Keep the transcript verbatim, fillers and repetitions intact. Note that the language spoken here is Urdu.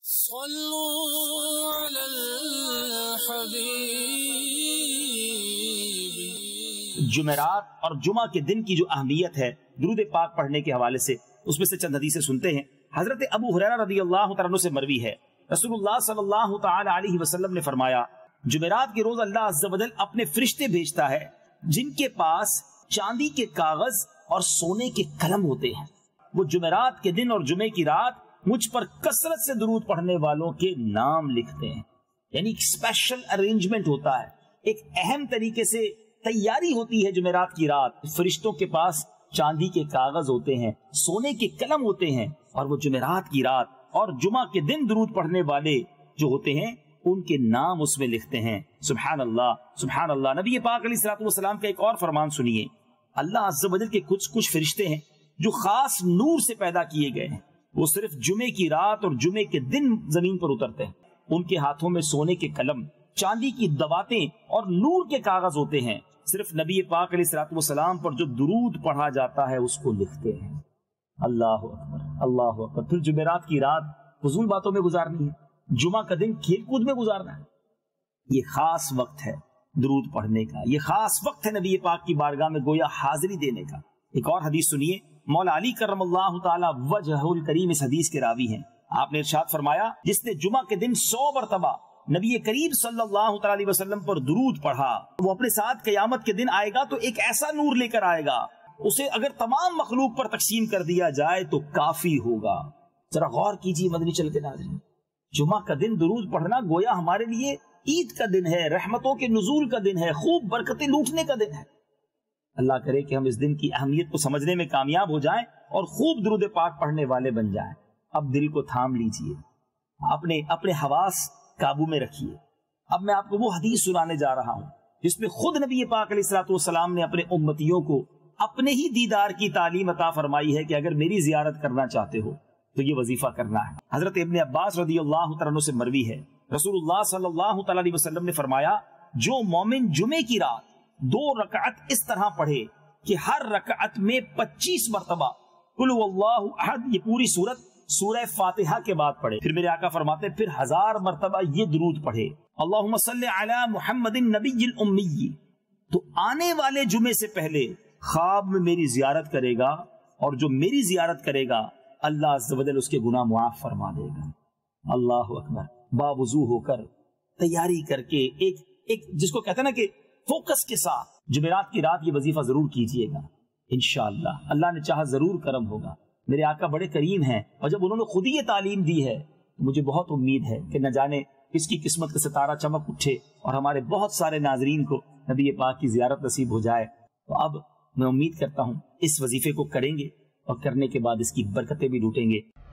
صلوا علی الحبیب۔ جمعرات اور جمعہ کے دن کی جو اہمیت ہے درود پاک پڑھنے کے حوالے سے، اس میں سے چند حدیثیں سنتے ہیں۔ حضرت ابو ہریرہ رضی اللہ تعالیٰ عنہ سے مروی ہے، رسول اللہ صلی اللہ تعالی علیہ وسلم نے فرمایا، جمعرات کے روز اللہ عز و جل اپنے فرشتے بھیجتا ہے جن کے پاس چاندی کے کاغذ اور سونے کے قلم ہوتے ہیں۔ وہ جمعرات کے دن اور جمعے کی رات مجھ پر کثرت سے درود پڑھنے والوں کے نام لکھتے ہیں۔ یعنی ایک اسپیشل ارینجمنٹ ہوتا ہے، ایک اہم طریقے سے تیاری ہوتی ہے جمعرات کی رات۔ فرشتوں کے پاس چاندی کے کاغذ ہوتے ہیں، سونے کے قلم ہوتے ہیں، اور وہ جمعرات کی رات اور جمعہ کے دن درود پڑھنے والے جو ہوتے ہیں ان کے نام اس میں لکھتے ہیں۔ سبحان اللہ سبحان اللہ۔ نبی پاک علیہ الصلوۃ والسلام کا ایک اور فرمان سنیے، اللہ عز و جل کے کچھ کچھ فرشتے ہیں جو خاص نور سے پیدا کیے گئے ہیں، وہ صرف جمعے کی رات اور جمعے کے دن زمین پر اترتے ہیں۔ ان کے ہاتھوں میں سونے کے قلم، چاندی کی دواتیں اور نور کے کاغذ ہوتے ہیں، صرف نبی پاک علیہ الصلوۃ والسلام پر جو درود پڑھا جاتا ہے اس کو لکھتے ہیں۔ اللہ اکبر اللہ اکبر۔ پھر جمعرات کی رات فضول باتوں میں گزارنی ہے، جمعہ کا دن کھیل کود میں گزارنا ہے۔ یہ خاص وقت ہے درود پڑھنے کا، یہ خاص وقت ہے نبی پاک کی بارگاہ میں گویا حاضری دینے کا۔ ایک اور حدیث سنیے، مولا علی کرم اللہ تعالی وجہہ الکریم اس حدیث کے راوی ہیں۔ آپ نے ارشاد فرمایا، جس نے جمعہ کے دن سو مرتبہ نبی کریم صلی اللہ تعالی علیہ وسلم پر درود پڑھا، وہ اپنے ساتھ قیامت کے دن آئے گا تو ایک ایسا نور لے کر آئے گا، اسے اگر تمام مخلوق پر تقسیم کر دیا جائے تو کافی ہوگا۔ ذرا غور کیجیے مدنی چل کے ناظرین، جمعہ کا دن درود پڑھنا گویا ہمارے لیے عید کا دن ہے، رحمتوں کے نزول کا دن ہے، خوب برکتیں لوٹنے کا دن ہے۔ اللہ کرے کہ ہم اس دن کی اہمیت کو سمجھنے میں کامیاب ہو جائیں اور خوب درود پاک پڑھنے والے بن جائیں۔ اب دل کو تھام لیجئے، اپنے اپنے حواس قابو میں رکھیے۔ اب میں آپ کو وہ حدیث سنانے جا رہا ہوں جس میں خود نبی پاک علیہ الصلوۃ والسلام نے اپنے امتیوں کو اپنے ہی دیدار کی تعلیم عطا فرمائی ہے کہ اگر میری زیارت کرنا چاہتے ہو تو یہ وظیفہ کرنا ہے۔ حضرت ابن عباس رضی اللہ تعالیٰ عنہ سے مروی ہے، رسول اللہ صلی اللہ تعالیٰ علیہ وسلم نے فرمایا، جو مومن جمعے کی رات دو رکعت اس طرح پڑھے کہ ہر رکعت میں پچیس مرتبہ قل هو اللہ احد، یہ پوری سورت سورہ فاتحہ کے بعد پڑھے، پھر میرے آقا فرماتے پھر ہزار مرتبہ یہ درود پڑھے، اللہم صلی علی محمد النبی الامی، تو آنے والے جمعے سے پہلے خواب میں میری زیارت کرے گا، اور جو میری زیارت کرے گا اللہ عز و جل اس کے گناہ معاف فرما دے گا۔ اللہ اکبر۔ باوضو ہو کر تیاری کر کے ایک ایک جس کو کہتے ہیں نا کہ فوکس کے ساتھ جمعرات کی رات یہ وظیفہ ضرور کیجئے گا، انشاءاللہ اللہ نے چاہا ضرور کرم ہوگا۔ میرے آقا بڑے کریم ہیں، اور جب انہوں نے خود ہی یہ تعلیم دی ہے تو مجھے بہت امید ہے کہ نہ جانے اس کی قسمت کا ستارہ چمک اٹھے اور ہمارے بہت سارے ناظرین کو نبی پاک کی زیارت نصیب ہو جائے۔ تو اب میں امید کرتا ہوں اس وظیفے کو کریں گے اور کرنے کے بعد اس کی برکتیں بھی لوٹیں گے۔